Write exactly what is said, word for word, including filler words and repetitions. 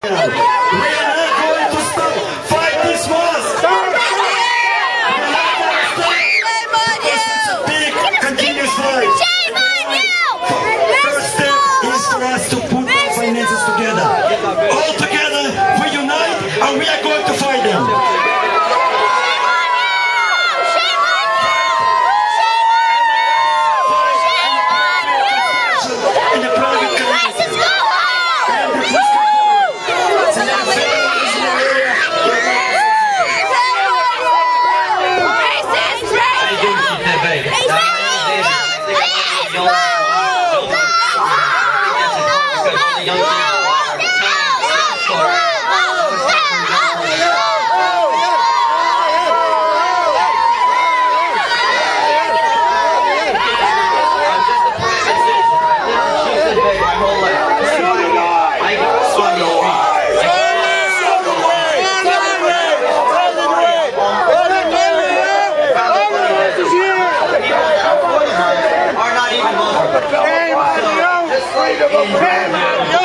We are not going to stop. Fight this mosque. We are not going to stop. Because it's a big, continuous fight. First step is for us to put our finances together. All together, we unite, and we are going to fight them. Freedom of